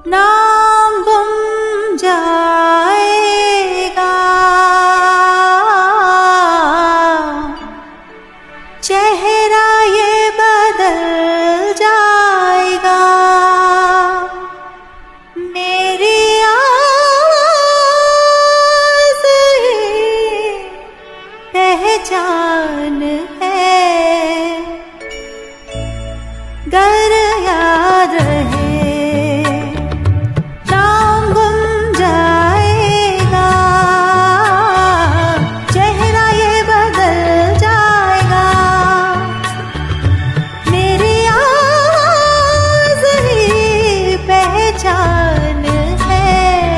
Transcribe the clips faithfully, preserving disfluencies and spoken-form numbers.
नाम गुम जाएगा, चेहरा ये बदल जाएगा, मेरी आवाज़ ही पहचान है, गर याद रहे नाम गुम जाएगा, चेहरा ये बदल जाएगा, मेरी आवाज़ ही पहचान है,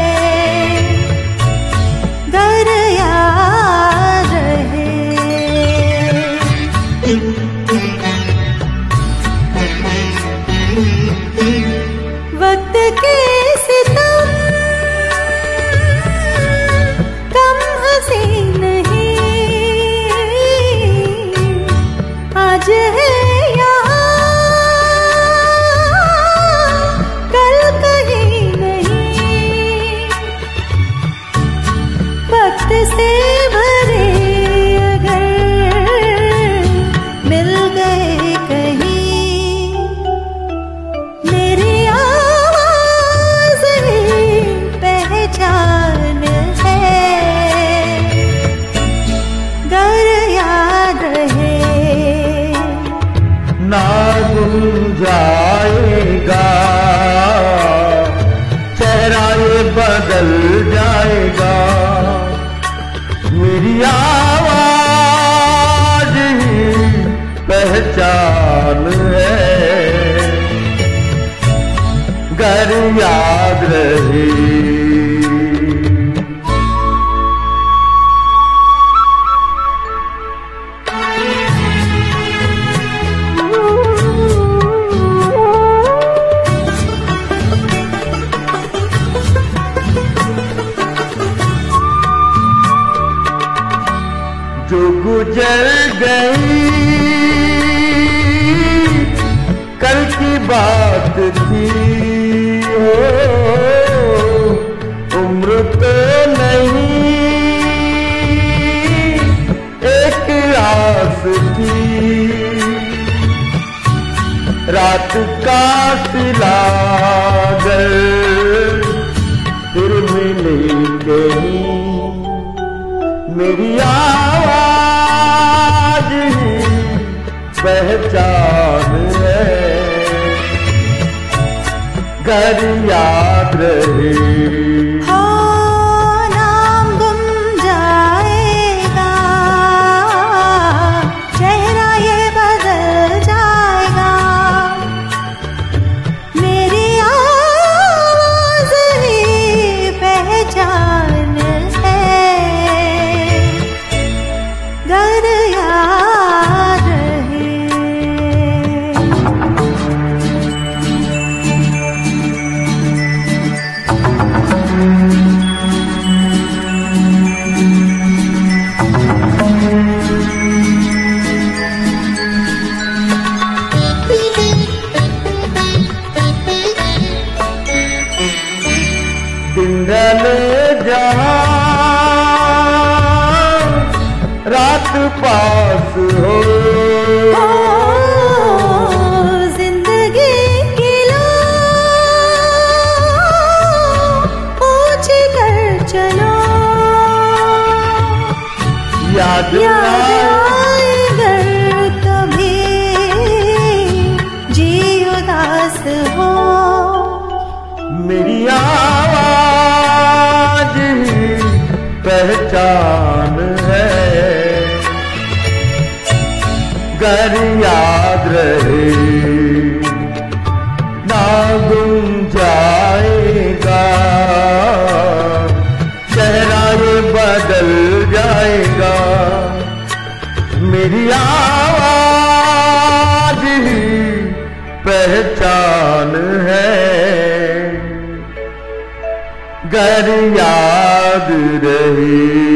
गर याद रहे। वक्त के सितम कम हंसी नहीं, आज है यहाँ कल कहीं नहीं, वक्त से भरे अगर मिल गए कहीं, मेरी आवाज़ ही पहचान है, गर याद रहे। ना गुम जाएगा, चेहरा ये बदल जाएगा, मेरी आवाज़ ही पहचान है, गर याद रहे। जो गुजर गई कल की बात थी, हो उम्र तो नहीं एक आस थी, रात का सिला गल फिर मिली कहीं, मेरी आवाज़ ही पहचान है, गर याद रहे। हाँ, नाम गुम जाएगा, चेहरा ये बदल जाएगा, मेरी आवाज़ ही पहचान है, गर याद रहे। दिन ढले जहाँ रात पास हो, जिंदगी की लो पूछ कर चलो, याद याद आए अगर कभी जी उदास हो, मेरी आवाज़ ही पहचान है, गर याद रहे। ना गुम जाएगा, चेहरा ये बदल जाएगा, मेरी आवाज़ ही पहचान है, गर याद रहे।